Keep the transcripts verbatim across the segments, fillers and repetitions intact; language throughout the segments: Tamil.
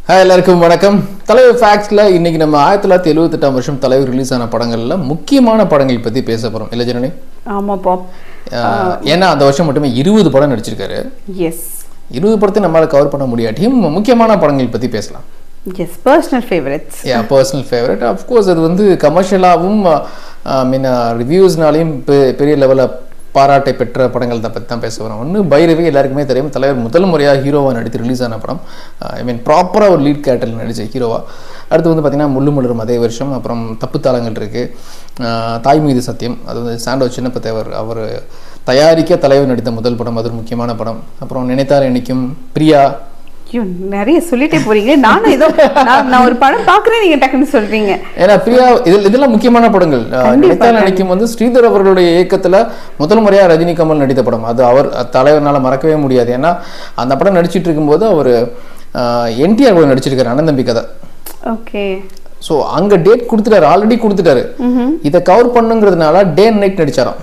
Hi, எல்லாருக்கும் வணக்கம். தலைவர் ஃபேக்ட்ஸ்ல இன்னைக்கு நம்ம ஆயிரத்து தொள்ளாயிரத்து எழுபத்தி எட்டாம் வருஷம் தலைவர் ரிலீஸ் ஆன படங்கள்ல முக்கியமான படங்கள் பத்தி பேச போறோம். இல்ல ஜனனி? ஆமாப்பா. ஏன்னா அந்த வருஷம் மட்டுமே இருபது படம் நடிச்சிருக்காரு. எஸ். இருபது படத்தை நம்மால கவர் பண்ண முடியாட்டியும் முக்கியமான படங்கள் பத்தி பேசலாம். Yes, personal favorites. Yeah, personal favorite. Of course அது வந்து கமர்ஷியலாவும் ஐ மீன் ரிவ்யூஸ்னாலையும் பெரிய லெவல்ல பாராட்டை பெற்ற படங்கள் தான் பற்றி தான் பேச வரோம். ஒன்று பைரவி எல்லாருக்குமே தெரியும். தலைவர் முதல் முறையாக ஹீரோவாக நடித்து ரிலீஸ் ஆன படம். ஐ மீன் ப்ராப்பராக ஒரு லீட் கேரக்டரில் நடித்த ஹீரோவா. அடுத்து வந்து பார்த்திங்கன்னா முள்ளு மலரும் அதே வருஷம். அப்புறம் தப்பு தாளங்கள் இருக்குது. தாய் மீது சத்தியம், அது வந்து சாண்டோ சின்னப்ப தேவர் அவர் தயாரிக்க தலைவர் நடித்த முதல் படம். அது ஒரு முக்கியமான படம். அப்புறம் நினைத்தால் என்னைக்கும், பிரியா. ஐயோ நிறைய சொல்லிட்டே போறீங்க. நானும் ஏதோ நான் ஒரு படம் பார்க்குறேன், நீங்கள் டக்குன்னு சொல்றீங்க. ஏன்னா பிரியா இதில் இதெல்லாம் முக்கியமான படங்கள். நினைத்தால் நடிக்கும் வந்து ஸ்ரீதர் அவர்களுடைய இயக்கத்தில் முதல் முறையாக ரஜினி கமல் நடித்த படம். அது அவர் தலைவர்னால மறக்கவே முடியாது. ஏன்னா அந்த படம் நடிச்சிட்டு இருக்கும்போது அவர் என்டிஆர் கூட நடிச்சிருக்காரு, அண்ணன் தம்பி கதை. ஓகே. ஸோ அங்கே டேட் கொடுத்துட்டாரு, ஆல்ரெடி கொடுத்துட்டாரு. இதை கவர் பண்ணுங்கிறதுனால டே அண்ட் நைட் நடிச்சாராம்.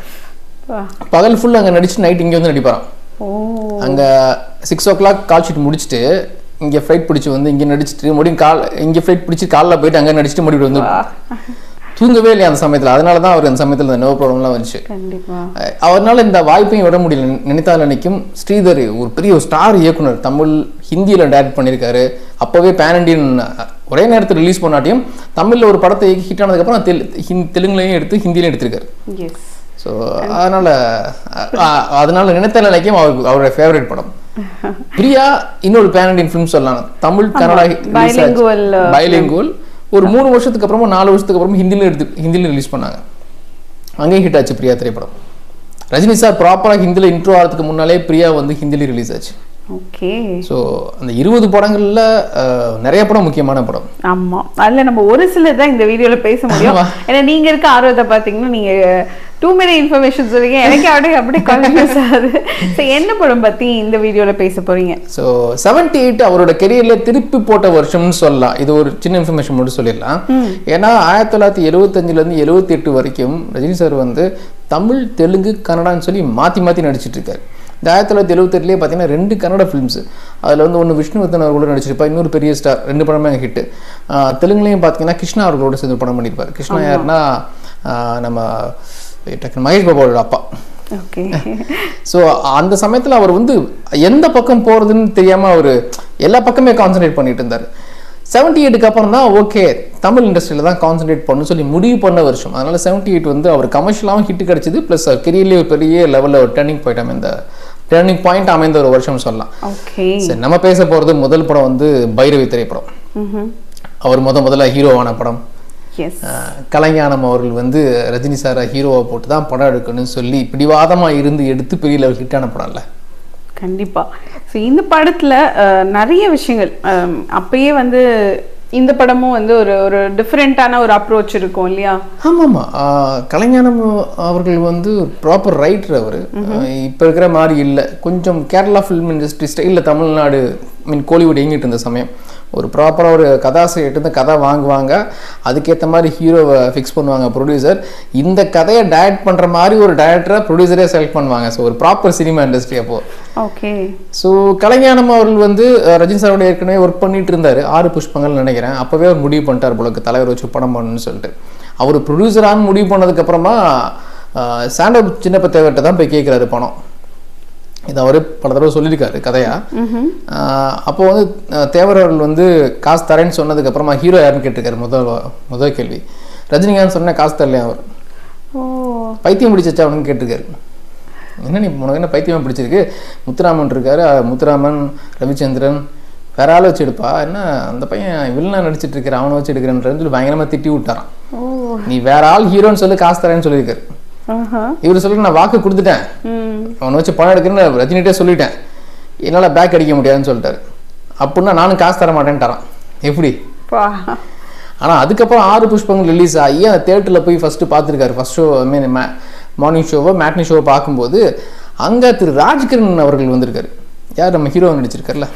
பகல் ஃபுல் அங்கே நடிச்சு நைட் இங்கே வந்து நடிப்பாராம். அங்கே six o'clock call sheet முடிச்சுட்டு இங்கே ஃப்ளைட் பிடிச்சி வந்து இங்கே நடிச்சுட்டு மறுபடியும் கால் இங்கே ஃப்ளைட் பிடிச்சி காலில் போயிட்டு அங்கே நடிச்சுட்டு மறுபடியும் வந்து தூங்கவே இல்லையா அந்த சமயத்தில். அதனால தான் அவர் அந்த சமயத்தில் இந்த நோ ப்ராப்ளம்லாம் வந்துச்சு. அவரால் இந்த வாய்ப்பையும் விட முடியல. நினைத்தால் அன்னைக்கும் ஸ்ரீதர் ஒரு பெரிய ஒரு ஸ்டார் இயக்குனர், தமிழ் ஹிந்தியில் டைரக்ட் பண்ணியிருக்காரு. அப்போவே பேன் இண்டியன் ஒரே நேரத்தில் ரிலீஸ் பண்ணாட்டியும் தமிழில் ஒரு படத்தை ஹிட் ஆனதுக்கப்புறம் தெல் தெலுங்குலையும் எடுத்து ஹிந்திலையும் எடுத்திருக்காரு. ஸோ அதனால் அதனால நினைத்தால் நினைக்கும் அவருக்கு அவருடைய ஃபேவரட் படம். பிரியா இன்னொரு பேன் இண்டியன் ஃபிலிம் சொல்லலாம். தமிழ் கன்னடா பைலிங்குவல் ஒரு மூணு வருஷத்துக்கு அப்புறமா நாலு வருஷத்துக்கு அப்புறமா ஹிந்தியில் எடுத்து ஹிந்தியில் ரிலீஸ் பண்ணாங்க. அங்கேயும் ஹிட் ஆச்சு பிரியா திரைப்படம். ரஜினி சார் ப்ராப்பராக ஹிந்தியில் இன்ட்ரோ ஆகிறதுக்கு முன்னாலே பிரியா வந்து ஹிந்தியில் ரிலீஸ் ஆச்சு. ஓகே. ஸோ அந்த இருபது படங்கள்ல நிறைய படம் முக்கியமான படம். ஆமா, அதுல நம்ம ஒரு சிலர் தான் இந்த வீடியோல பேச முடியும். ஏன்னா நீங்க இருக்க ஆர்வத்தை பாத்தீங்கன்னா நீங்க டூ மெனி இன்ஃபர்மேஷன் சொல்றீங்க. எனக்கு அப்படியே அப்படியே கன்ஃபியூஸ் ஆகுது. ஸோ என்ன படம் பத்தி இந்த வீடியோல பேச போறீங்க? ஸோ செவன்டி எயிட் அவரோட கெரியர்ல திருப்பி போட்ட வருஷம்னு சொல்லலாம். இது ஒரு சின்ன இன்ஃபர்மேஷன் மட்டும் சொல்லிடலாம். ஏன்னா ஆயிரத்தி தொள்ளாயிரத்தி எழுபத்தஞ்சுல இருந்து எழுபத்தி எட்டு வரைக்கும் ரஜினி சார் வந்து தமிழ், தெலுங்கு, கன்னடான்னு சொல்லி மாத்தி மாத்தி நடிச்சிட்டு இருக்காரு. இந்த ஆயிரத்தி தொள்ளாயிரத்தி எழுபத்தி எட்டுலேயே பார்த்தீங்கன்னா ரெண்டு கன்னட ஃபிலிம்ஸ். அதில் வந்து ஒன்று விஷ்ணுவர்தன் அவர்களோட நடிச்சிருப்பா, இன்னொரு பெரிய ஸ்டார். ரெண்டு படமே ஹிட்டு. தெலுங்குலையும் பார்த்தீங்கன்னா கிருஷ்ணா அவர்களோட சேர்ந்து படம் பண்ணியிருப்பார். கிருஷ்ணா யாருன்னா நம்ம மகேஷ் பாபாவோட அப்பா. ஓகே. ஸோ அந்த சமயத்தில் அவர் வந்து எந்த பக்கம் போகிறதுன்னு தெரியாமல் அவர் எல்லா பக்கமே கான்சன்ட்ரேட் பண்ணிட்டு இருந்தார். செவன்டி எயிட்டுக்கு அப்புறம் தான் ஓகே தமிழ் இண்டஸ்ட்ரியில் தான் கான்சன்ட்ரேட் பண்ணு சொல்லி முடிவு பண்ண வருஷம். அதனால செவன்டி எயிட் வந்து அவர் கமர்ஷியலாகவும் ஹிட் கிடச்சிது. ப்ளஸ் கெரியர்லேயே ஒரு பெரிய லெவலில் ஒரு டர்னிங் பாயிண்ட் அமைந்த டர்னிங் பாயிண்ட் அமைந்த ஒரு வருஷம் சொல்லலாம். சரி, நம்ம பேச போகிறது முதல் படம் வந்து பைரவி திரைப்படம். அவர் முத முதல்ல ஹீரோவான படம். கலைஞானம் அவர்கள் வந்து ரஜினி சாரை ஹீரோவை போட்டு தான் படம் எடுக்கணும்னு சொல்லி பிடிவாதமாக இருந்து எடுத்து பெரிய லெவல் ஹிட்டான படம் இல்லை. கண்டிப்பா. ஸோ இந்த படத்துல நிறைய விஷயங்கள் அப்பயே வந்து இந்த படமும் வந்து ஒரு ஒரு டிஃப்ரெண்டான ஒரு அப்ரோச் இருக்கும் இல்லையா? ஆமாம் ஆமாம். கலைஞானம் அவர்கள் வந்து ப்ராப்பர் ரைட்டர். அவர் இப்போ இருக்கிற மாதிரி இல்லை. கொஞ்சம் கேரளா ஃபிலிம் இண்டஸ்ட்ரி ஸ்டைலில் தமிழ்நாடு மீன் கோலிவுட் இயங்கிட்டு இருந்த சமயம் ஒரு ப்ராப்பராக ஒரு கதாசிரியர்கிட்ட இருந்து கதை வாங்குவாங்க. அதுக்கேற்ற மாதிரி ஹீரோவை ஃபிக்ஸ் பண்ணுவாங்க ப்ரொடியூசர். இந்த கதையை டைரக்ட் பண்ணுற மாதிரி ஒரு டைரக்டரை ப்ரொடியூசரே செலக்ட் பண்ணுவாங்க. ஸோ ஒரு ப்ராப்பர் சினிமா இண்டஸ்ட்ரி அப்போ. ஓகே. ஸோ கலைஞானம் அவர்கள் வந்து ரஜினி சாரோட ஏற்கனவே ஒர்க் பண்ணிட்டு இருந்தார். ஆறு புஷ்பங்கள் நினைக்கிறேன். அப்போவே அவர் முடிவு பண்ணிட்டார் போலக்கு தலைவர் வச்சு படம் பண்ணணும்னு சொல்லிட்டு. அவர் ப்ரொடியூசரானு முடிவு பண்ணதுக்கப்புறமா சாண்டோ சின்னப்ப தேவர்கிட்ட தான் போய் கேட்குறாரு பணம். இது அவரு பல தடவை சொல்லியிருக்காரு கதையா. அப்போ வந்து தேவர் அவர்கள் வந்து காசு தரேன்னு சொன்னதுக்கு அப்புறமா ஹீரோ யாருன்னு கேட்டிருக்காரு. முதல் முதல் கேள்வி ரஜினிகாந்த் சொன்ன காசு தரலையா அவர். பைத்தியம் பிடிச்சா அவனுக்கு கேட்டிருக்காரு. என்ன நீ உனக்கு என்ன பைத்தியமா பிடிச்சிருக்கு? முத்துராமன் இருக்காரு, முத்துராமன், ரவிச்சந்திரன், வேற ஆள் வச்சு எடுப்பா. என்ன அந்த பையன் வில்லனா நடிச்சிட்டு இருக்கிற அவனை வச்சு எடுக்கிறேன்னு சொல்லி பயங்கரமா திட்டி விட்டாரான். நீ வேற ஆள் ஹீரோன்னு சொல்லி காசு தரேன்னு சொல்லியிருக்காரு. இவரு சொல்லி நான் வாக்கு கொடுத்துட்டேன், அவனை வச்சு பணம் எடுக்கிறேன்னு ரஜினிகிட்டே சொல்லிட்டேன், என்னால் பேக் அடிக்க முடியாதுன்னு சொல்லிட்டாரு. அப்படின்னா நானும் காசு தர மாட்டேன்ட்டாரான். எப்படி? ஆனால் அதுக்கப்புறம் ஆறு புஷ்பங்கள் ரிலீஸ் ஆகி அந்த தேட்டரில் போய் ஃபஸ்ட்டு பார்த்துருக்காரு. ஃபஸ்ட் ஷோ ஐ மீன் மே மார்னிங் ஷோவோ மேட்னி ஷோவோ பார்க்கும்போது அங்கே திரு ராஜ்கிரண் அவர்கள் வந்திருக்காரு. யார் நம்ம ஹீரோ நடிச்சிருக்காருல்ல,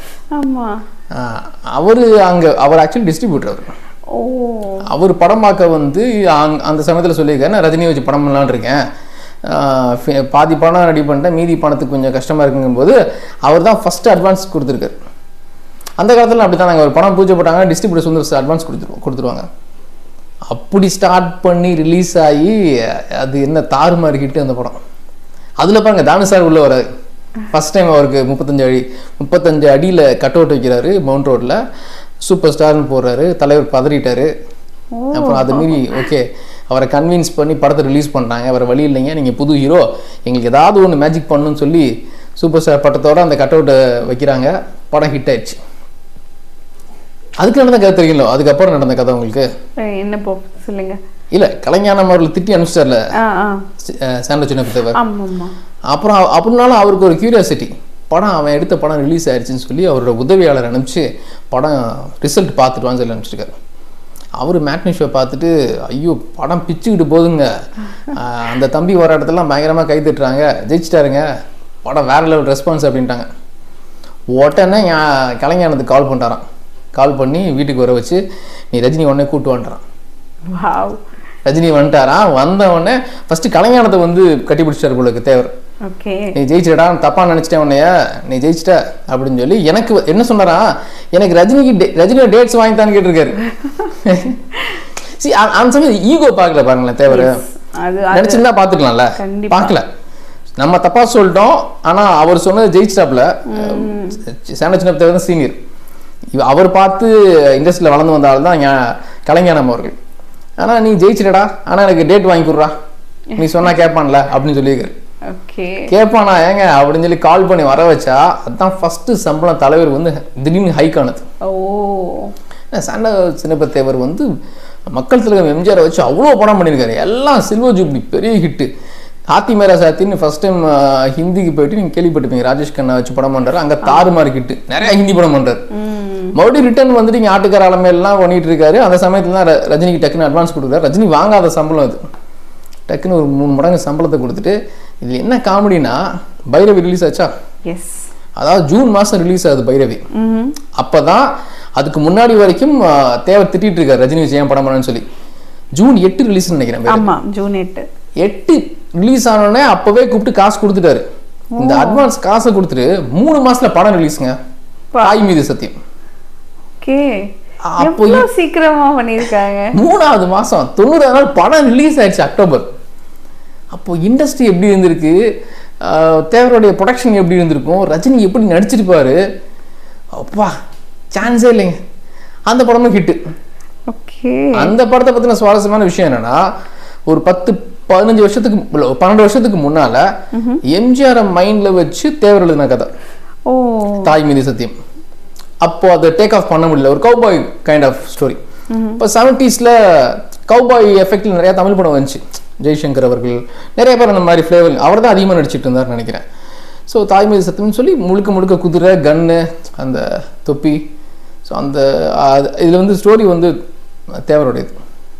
அவர் அங்கே அவர் ஆக்சுவலி டிஸ்ட்ரிபியூட்டர். அவர் அவர் படம் பார்க்க வந்து அந்த சமயத்தில் சொல்லியிருக்காரு, நான் ரஜினியை வச்சு படம் பண்ணலான்னு இருக்கேன், பாதி பணம் ரெடி பண்ணிட்டேன், மீதி பணத்துக்கு கொஞ்சம் கஷ்டமாக இருக்குங்கும்போது அவர் தான் ஃபஸ்ட்டு அட்வான்ஸ் கொடுத்துருக்காரு. அந்த காலத்தில் அப்படி தான் நாங்கள் ஒரு படம் பூஜை போட்டாங்க, டிஸ்ட்ரிபியூட்டர்ஸ் வந்து அட்வான்ஸ் கொடுத்துருவோம் கொடுத்துருவாங்க அப்படி ஸ்டார்ட் பண்ணி ரிலீஸ் ஆகி அது என்ன தாறுமாறு ஹிட்டு அந்த படம். அதில் பாருங்க தானு சார் உள்ள வராது. ஃபர்ஸ்ட் டைம் அவருக்கு முப்பத்தஞ்சு அடி முப்பத்தஞ்சு அடியில் கட் அவுட் வைக்கிறாரு மவுண்ட் ரோட்டில், சூப்பர் ஸ்டார்னு போடுறாரு, தலைவர் பதறிட்டாரு. அப்புறம் அதை மீறி ஓகே அவரை கன்வின்ஸ் பண்ணி படத்தை ரிலீஸ் பண்ணுறாங்க. அவரை வழி இல்லைங்க, நீங்கள் புது ஹீரோ, எங்களுக்கு ஏதாவது ஒன்று மேஜிக் பண்ணணும்னு சொல்லி சூப்பர் ஸ்டார் பட்டத்தோடு அந்த கட் அவுட்டை வைக்கிறாங்க. படம் ஹிட் ஆயிடுச்சு. அதுக்கு நடந்த கதை தெரியுங்களோ, அதுக்கப்புறம் நடந்த கதை உங்களுக்கு என்ன போ சொல்லுங்க. இல்லை கலைஞானம் அவர்கள் திட்டி அனுப்பிச்சிட்டார்ல சாண்டோ சின்ன தேவர். அப்புறம் அப்படின்னாலும் அவருக்கு ஒரு கியூரியாசிட்டி, படம் அவன் எடுத்த படம் ரிலீஸ் ஆயிடுச்சுன்னு சொல்லி அவரோட உதவியாளர் அனுப்பிச்சு படம் ரிசல்ட் பார்த்துட்டு வான்னு சொல்லி அனுப்பிச்சிருக்காரு. அவர் மேட்னி ஷோ பார்த்துட்டு ஐயோ படம் பிச்சுக்கிட்டு போதுங்க, அந்த தம்பி வர இடத்துலாம் பயங்கரமாக கை தட்டுறாங்க, ஜெயிச்சிட்டாருங்க, படம் வேற லெவல் ரெஸ்பான்ஸ் அப்படின்ட்டாங்க. உடனே கலைஞானத்துக்கு கால் பண்ணிட்டாரான். கால் பண்ணி வீட்டுக்கு வர வச்சு நீ ரஜினி உடனே கூப்பிட்டு வந்துட்டான். ரஜினி வந்துட்டாரான். வந்த உடனே ஃபர்ஸ்ட் கலைஞானத்தை வந்து கட்டி பிடிச்சிட்டாரு போல தேவர். நீ ஜெயிச்சிட்டா, தப்பா நினைச்சிட்டேன் உன்னைய, நீ ஜெயிச்சிட்ட அப்படின்னு சொல்லி எனக்கு என்ன சொன்னாரா, எனக்கு ரஜினிக்கு ரஜினியோட டேட்ஸ் வாங்கித்தான்னு கேட்டிருக்காரு. அந்த சமயம் ஈகோ பார்க்கல பாருங்களேன் தேவர். நினைச்சிருந்தா பாத்துக்கலாம்ல, பார்க்கல, நம்ம தப்பா சொல்லிட்டோம். ஆனா அவர் சொன்னது ஜெயிச்சிட்டாப்ல. சாண்டோ சின்ன தேவர் தான் சீனியர், அவர் பார்த்து இண்டஸ்ட்ரியில் வளர்ந்து வந்தாலும் தான் கலைஞானம் அவர்கள். ஆனால் நீ ஜெயிச்சிட்டடா, ஆனால் எனக்கு டேட் வாங்கி கொடுறா, நீ சொன்னா கேட்பான்ல அப்படின்னு சொல்லியிருக்காரு. கேட்பானா ஏங்க அப்படின்னு சொல்லி கால் பண்ணி வர வச்சா அதுதான் ஃபர்ஸ்ட் சம்பளம் தலைவர் வந்து திடீர்னு ஹைக் ஆனது. சாண்டோ சின்ன தேவர் வந்து மக்கள் தலைவர் எம்ஜிஆரை வச்சு அவ்வளோ படம் பண்ணியிருக்காரு. எல்லாம் சில்வர் ஜூப்ளி பெரிய ஹிட்டு. ஹாத்தி மேரா சாத்தின்னு ஃபர்ஸ்ட் டைம் ஹிந்திக்கு போயிட்டு நீங்கள் கேள்விப்பட்டிருப்பீங்க, ராஜேஷ் கண்ணா வச்சு படம் பண்ணுறாரு. அங்கே தாறுமாறு ஹிட்டு, நிறைய ஹிந்தி படம் பண்ணுறாரு. மறுபடியும் ரிட்டர்ன் வந்துட்டு இங்கே ஆட்டுக்கார ஆலமையெல்லாம் பண்ணிட்டு இருக்காரு. அந்த சமயத்தில் தான் ரஜினிக்கு டக்குன்னு அட்வான்ஸ் கொடுக்குறாரு. ரஜினி வாங்காத சம்பளம் அது, டக்குன்னு ஒரு மூணு மடங்கு சம்பளத்தை கொடுத்துட்டு. இதில் என்ன காமெடினா பைரவி ரிலீஸ் ஆச்சா, அதாவது ஜூன் மாதம் ரிலீஸ் ஆகுது பைரவி. அப்போதான் அதுக்கு முன்னாடி வரைக்கும் தேவர் திட்டிட்டு இருக்காரு ரஜினி வச்சு ஏன் படம் பண்ணணும்னு சொல்லி. ஜூன் எட்டு ரிலீஸ்னு நினைக்கிறேன். ஜூன் எட்டு எட்டு ரிலீஸ் ஆனோடனே அப்பவே கூப்பிட்டு காசு கொடுத்துட்டாரு. இந்த அட்வான்ஸ் காசை கொடுத்துட்டு மூணு மாசத்துல படம் ரிலீஸ்ங்க, தாய் மீது சத்தியம். சீக்கிரமா பண்ணிருக்காங்க. மூணாவது மாசம் தொண்ணூறாவது நாள் படம் ரிலீஸ் ஆயிடுச்சு அக்டோபர். அப்போ இண்டஸ்ட்ரி எப்படி இருந்திருக்கு, தேவருடைய ப்ரொடக்ஷன் எப்படி இருந்திருக்கும், ரஜினி எப்படி நடிச்சிருப்பாரு, அப்பா சான்ஸே இல்லைங்க. அந்த படமும் ஹிட்டு. அந்த படத்தை பத்தின சுவாரஸ்யமான விஷயம் என்னன்னா, ஒரு பத்து பதினஞ்சு வருஷத்துக்கு பன்னெண்டு வருஷத்துக்கு முன்னால எம்ஜிஆர் மைண்ட்ல வச்சு தேவர் எழுதின கதை தாய் மீது சத்தியம். அப்போ அதை டேக் ஆஃப் பண்ண முடியல, ஒரு கவுபாய் கைண்ட் ஆஃப் ஸ்டோரி. இப்போ செவன்டீஸ்ல கவுபாய் எஃபெக்ட்ல நிறைய தமிழ் படம் வந்துச்சு. ஜெய்சங்கர் அவர்கள் நிறைய பேர் அந்த மாதிரி ஃபிளேவர் அவர் தான் அதிகமாக நடிச்சிட்டு இருந்தார்னு நினைக்கிறேன். ஸோ தாய் மீது சத்தியம்னு சொல்லி முழுக்க முழுக்க குதிரை கன்னு அந்த தொப்பி. ஸோ அந்த இதில் வந்து ஸ்டோரி வந்து தேவருடையது.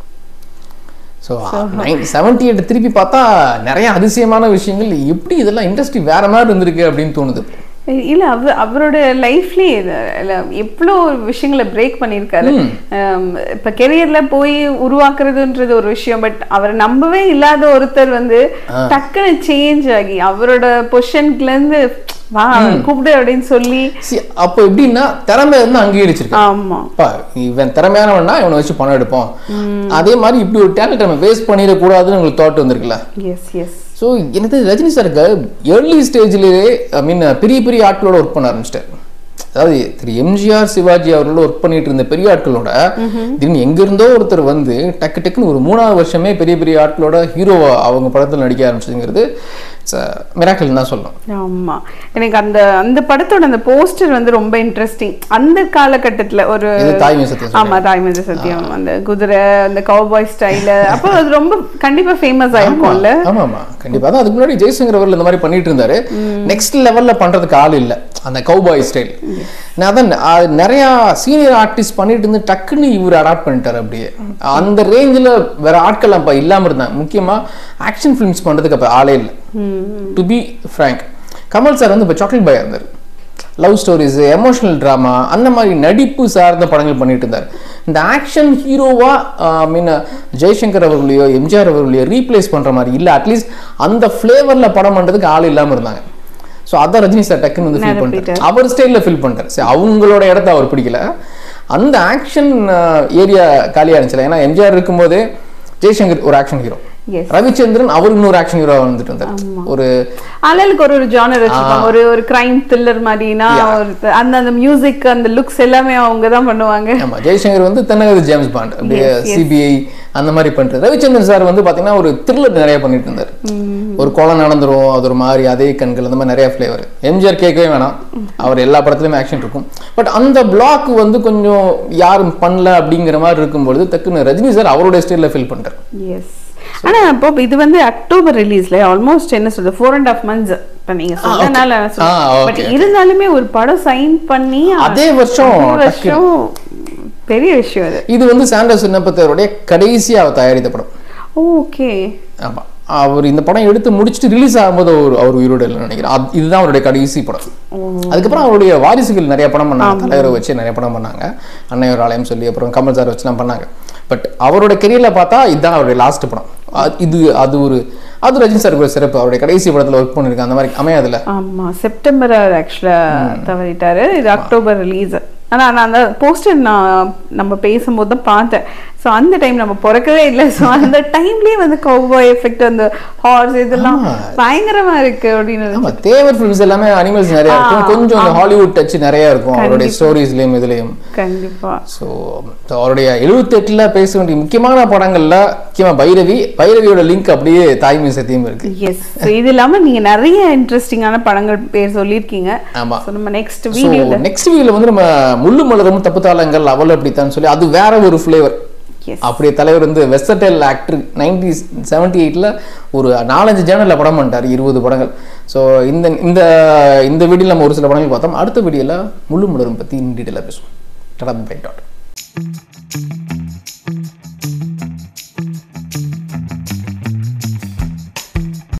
ஸோ நைன் செவன்டி எயிட் திருப்பி பார்த்தா நிறைய அதிசயமான விஷயங்கள், எப்படி இதெல்லாம் இண்டஸ்ட்ரி வேற மாதிரி இருந்திருக்கு அப்படின்னு தோணுது. இல்ல அவ அவரோட லைஃப்லயே எவ்வளோ விஷயங்களை பிரேக் பண்ணியிருக்காரு. இப்ப கெரியர்ல போய் உருவாக்குறதுன்றது ஒரு விஷயம், பட் அவரை நம்பவே இல்லாத ஒருத்தர் வந்து டக்குன்னு சேஞ்ச் ஆகி அவரோட பொசிஷன்ல இருந்து வா கூப்பிடு அப்படின்னு சொல்லி. அப்போ எப்படின்னா திறமை வந்து அங்கீகரிச்சிருக்கேன். ஆமா, இவன் திறமையானவன்னா இவனை வச்சு பணம் எடுப்போம். அதே மாதிரி இப்படி ஒரு டேலண்ட் நம்ம வேஸ்ட் பண்ணிடக்கூடாதுன்னு உங்களுக்கு தாட் வந்திருக்குல்ல. எஸ் எஸ் ஸோ எனக்கு ரஜினி சாருக்கு ஏர்லி ஸ்டேஜ்லேயே ஐ மீன் பெரிய பெரிய ஆட்களோட ஒர்க் பண்ண ஆரம்பிச்சிட்டார். அதாவது திரு எம்ஜிஆர் சிவாஜி அவர்களோட ஒர்க் பண்ணிட்டு இருந்த பெரிய ஆட்களோட திடீர்னு எங்கிருந்தோ ஒருத்தர் வந்து டக்கு டக்குன்னு ஒரு மூணாவது வருஷமே பெரிய பெரிய ஆட்களோட ஹீரோவா அவங்க படத்தில் நடிக்க ஆரம்பிச்சதுங்கிறது மிராக்கிள் தான் சொல்லணும். ஆமா, எனக்கு அந்த அந்த படத்தோட அந்த போஸ்டர் வந்து ரொம்ப இன்ட்ரெஸ்டிங். அந்த காலகட்டத்துல ஒரு தாய்மை சத்தியம், ஆமா தாய்மை சத்தியம், அந்த குதிரை அந்த கவுபாய் ஸ்டைல, அப்போ அது ரொம்ப கண்டிப்பா ஃபேமஸ் ஆயிருக்கும்ல. ஆமா ஆமா கண்டிப்பா. அதான் அதுக்கு முன்னாடி ஜெய்சங்கர் அவர்கள் இந்த மாதிரி பண்ணிட்டு இருந்தாரு. நெக்ஸ்ட் லெவல்ல பண்றதுக்கு ஆள் இல்ல அந்த கவுபாய் ஸ்டைல். அதான் நிறைய சீனியர் ஆர்டிஸ்ட் பண்ணிட்டு இருந்து டக்குன்னு இவர் அடாப்ட் பண்ணிட்டாரு. அப்படியே அந்த ரேஞ்சில் வேற ஆட்கள் அப்ப இல்லாம இருந்தாங்க. முக்கியமா ஆக்ஷன் பிலிம்ஸ் பண்றதுக்கு அப்ப ஆளே இல்லை. To be frank, Kamal sir வந்து இப்போ சாக்லேட் பாயா இருந்தார். லவ் ஸ்டோரிஸ், எமோஷனல் ட்ராமா, அந்த மாதிரி நடிப்பு சார்ந்த படங்கள் பண்ணிட்டு இருந்தார். இந்த ஆக்ஷன் ஹீரோவா மீன் ஜெய்சங்கர் அவர்களையோ எம்ஜிஆர் அவர்களையோ ரீப்ளேஸ் பண்ற மாதிரி இல்லை. அட்லீஸ்ட் அந்த ஃபிளேவர்ல படம் பண்றதுக்கு ஆள் இல்லாமல் இருந்தாங்க. ஸோ அதான் ரஜினி சார் டக்குன்னு வந்து ஃபீல் பண்ணிட்டார், அவர் ஸ்டைலில் ஃபீல் பண்ணிட்டார். சரி, அவங்களோட இடத்த அவர் பிடிக்கல, அந்த ஆக்ஷன் ஏரியா காலியாக இருந்துச்சுல. ஏன்னா எம்ஜிஆர் இருக்கும்போதே ஜெய்சங்கர் ஒரு ஆக்ஷன் ஹீரோ, ரவிச்சந்திரன் அவரு இன்னொரு ஆக்ஷன் ஹீரோ வந்துட்டு வந்தார். ஒரு ஆளுக்கு ஒரு ஒரு ஜானர் வச்சிருப்பாங்க, ஒரு ஒரு கிரைம் த்ரில்லர் மாதிரினா அந்த அந்த மியூசிக் அந்த லுக்ஸ் எல்லாமே அவங்க தான் பண்ணுவாங்க. ஆமா, ஜெய்சங்கர் வந்து தென்னகது ஜேம்ஸ் பாண்ட் அப்படியே சிபிஐ அந்த மாதிரி பண்றது. ரவிச்சந்திரன் சார் வந்து பாத்தீங்கன்னா ஒரு த்ரில்லர் நிறைய பண்ணிட்டு இருந்தாரு. ஒரு கொலை நடந்துரும், அது ஒரு மாதிரி அதே கண்கள், அந்த மாதிரி நிறைய ஃபிளேவர். எம்ஜிஆர் கேட்கவே வேணாம், அவர் எல்லா படத்துலயுமே ஆக்ஷன் இருக்கும். பட் அந்த பிளாக் வந்து கொஞ்சம் யாரும் பண்ணல அப்படிங்கிற மாதிரி இருக்கும்பொழுது டக்குன்னு ரஜினி சார் அவருடைய ஸ்டைல்ல ஃபீல் பண்றாரு. எஸ், ஆனா அப்போ இது வந்து அக்டோபர் ரிலீஸ்ல ஆல்மோஸ்ட் என்ன சொல்றது ஃபோர் அண்ட் ஹாஃப் மந்த்ஸ் இப்ப நீங்க சொன்னனால, பட் இருந்தாலுமே ஒரு படம் சைன் பண்ணி அதே வருஷம் வருஷம் பெரிய விஷயம் அது. இது வந்து சாண்டர்ஸ் விண்ணப்பத்தவருடைய கடைசியா அவர் தயாரித்த படம். ஓகே. ஆமா, அவர் இந்த படம் எடுத்து முடிச்சுட்டு ரிலீஸ் ஆகும்போது அவர் அவர் உயிரோட இல்லைன்னு நினைக்கிறேன். இதுதான் அவருடைய கடைசி படம். அதுக்கப்புறம் அவருடைய வாரிசுகள் நிறைய படம் பண்ணாங்க, தலைவரை வச்சு நிறைய படம் பண்ணாங்க, அன்னையோர் ஆலயம் சொல்லி, அப்புறம் கமல் சார் வச்சுலாம் பண்ணாங்க. பட் அவரோட கெரியர்ல பார்த்தா இதுதான் அவருடைய லாஸ்ட் படம். இது அது ஒரு அது ரஜினி சார் ஒரு சிறப்பு, அவருடைய கடைசி படத்துல ஒர்க் பண்ணிருக்காங்க, அந்த மாதிரி அமையாதுல. ஆமா, செப்டம்பர் ஆக்சுவலா தவறிட்டாரு, இது அக்டோபர் ரிலீஸ். ஆனா நான் அந்த போஸ்டர் நான் நம்ம பேசும்போது தான் பார்த்தேன். ஸோ அந்த டைம் நம்ம பிறக்கவே இல்லை. ஸோ அந்த டைம்லேயே வந்து கவ்பாய் எஃபெக்ட், அந்த ஹார்ஸ் இதெல்லாம் பயங்கரமா இருக்கு அப்படின்னு. ஆமா, தேவர் ஃபிலிம்ஸ் எல்லாமே அனிமல்ஸ் நிறைய இருக்கும், கொஞ்சம் அந்த ஹாலிவுட் டச் நிறைய இருக்கும் அவருடைய ஸ்டோரிஸ்லயும் இதுலயும். கண்டிப்பா. ஸோ அவருடைய எழுபத்தி எட்டுல பேச வேண்டிய முக்கியமான படங்கள்ல முக்கியமா பைரவி, பைரவியோட லிங்க் அப்படியே தாய்மை சத்தியம் இருக்கு. எஸ், இது இல்லாம நீங்க நிறைய இன்ட்ரெஸ்டிங்கான படங்கள் பேர் சொல்லியிருக்கீங்க. ஆமா, நம்ம நெக்ஸ்ட் வீடியோல நெக்ஸ்ட் வீடியோல வந்து நம்ம முள்ளு மலரும் தப்பு தாளங்கள் அவள் அப்படித்தான் சொல்லி அது வேற ஒரு ஃபிளேவர். அப்படியே தலைவர் வந்து வெஸ்டர்டைல் ஆக்டர் நைன்டி செவன்டி எயிட்ல ஒரு நாலஞ்சு ஜேர்னல்ல படம் பண்ணிட்டார், இருபது படங்கள். ஸோ இந்த இந்த இந்த வீடியோல நம்ம ஒரு சில படங்கள் பார்த்தோம். அடுத்த வீடியோல முள்ளு மலரும் பத்தி டீட்டெயிலாக பேசுவோம்.